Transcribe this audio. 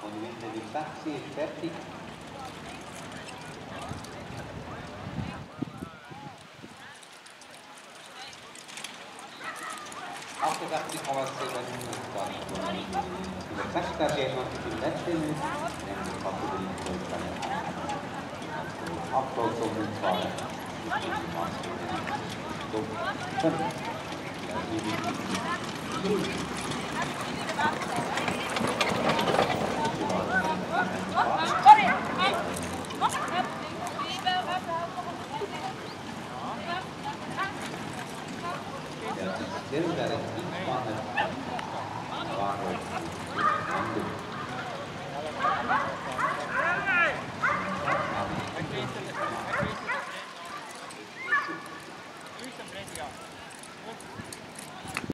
Movimento di taxi esperti. Aufgesagt, die Power-Station über Taxi-Station und die letzte Minute, nämlich was über die Deutschland. Upload so mit zwei. So, 5. Luis and Brescia.